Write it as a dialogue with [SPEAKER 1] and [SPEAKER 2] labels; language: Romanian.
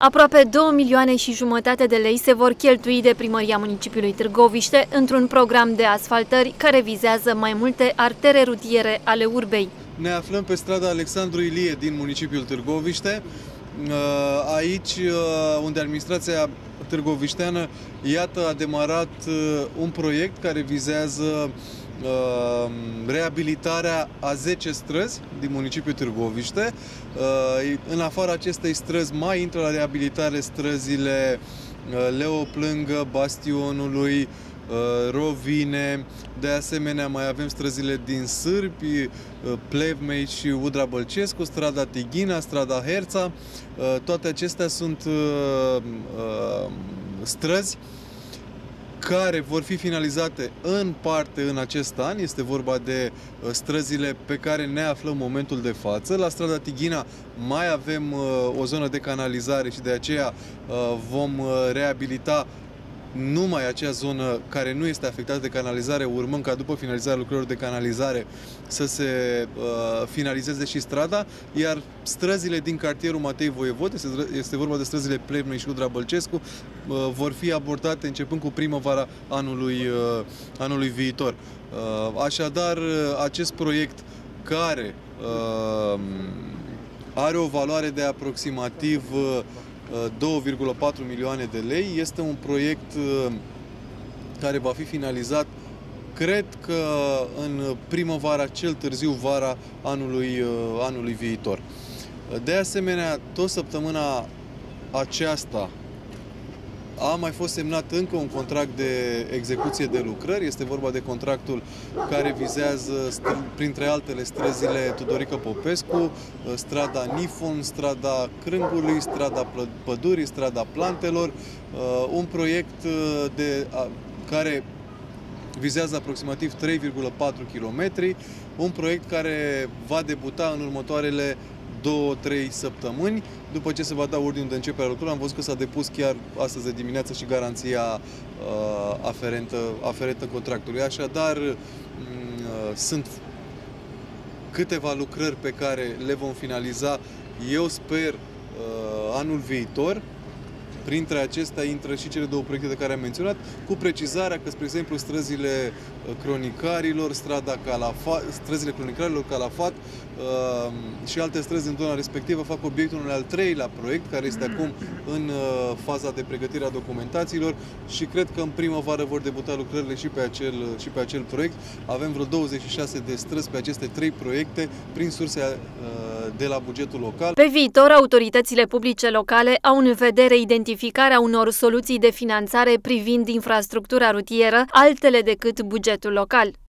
[SPEAKER 1] Aproape 2,5 milioane de lei se vor cheltui de primăria municipiului Târgoviște într-un program de asfaltări care vizează mai multe artere rutiere ale urbei.
[SPEAKER 2] Ne aflăm pe strada Alexandru Ilie din municipiul Târgoviște, aici unde administrația târgovișteană, iată, a demarat un proiect care vizează reabilitarea a 10 străzi din municipiul Târgoviște. În afara acestei străzi mai intră la reabilitare străzile Leo Plângă, Bastionului, Rovine, de asemenea mai avem străzile din Sârbi, Plevmei și Udra Bălcescu, strada Tighina, strada Herța. Toate acestea sunt străzi care vor fi finalizate în parte în acest an. Este vorba de străzile pe care ne aflăm în momentul de față. La strada Tighina mai avem o zonă de canalizare și de aceea vom reabilita numai acea zonă care nu este afectată de canalizare, urmând ca după finalizarea lucrărilor de canalizare să se finalizeze și strada, iar străzile din cartierul Matei Voievod, este vorba de străzile Plevnei și Udra Bălcescu, vor fi abordate începând cu primăvara anului viitor. Așadar, acest proiect care are o valoare de aproximativ 2,4 milioane de lei. Este un proiect care va fi finalizat, cred că în primăvara, cel târziu vara anului viitor. De asemenea, tot săptămâna aceasta a mai fost semnat încă un contract de execuție de lucrări. Este vorba de contractul care vizează, printre altele, străzile Tudorică Popescu, strada Nifon, strada Crângului, strada Pădurii, strada Plantelor. Un proiect care vizează aproximativ 3,4 km, un proiect care va debuta în următoarele 2-3 săptămâni. După ce se va da ordinul de începere a lucrurilor, am văzut că s-a depus chiar astăzi de dimineață și garanția aferentă contractului. Așadar, sunt câteva lucrări pe care le vom finaliza, eu sper, anul viitor. Printre acestea intră și cele două proiecte de care am menționat, cu precizarea că, spre exemplu, străzile cronicarilor, străzile cronicarilor, Calafat și alte străzi din zona respectivă fac obiectul unui al treilea proiect, care este acum în faza de pregătire a documentațiilor și cred că în primăvară vor debuta lucrările și pe acel proiect. Avem vreo 26 de străzi pe aceste 3 proiecte prin surse de la bugetul local.
[SPEAKER 1] Pe viitor, autoritățile publice locale au în vedere identificarea unor soluții de finanțare privind infrastructura rutieră, altele decât bugetul local.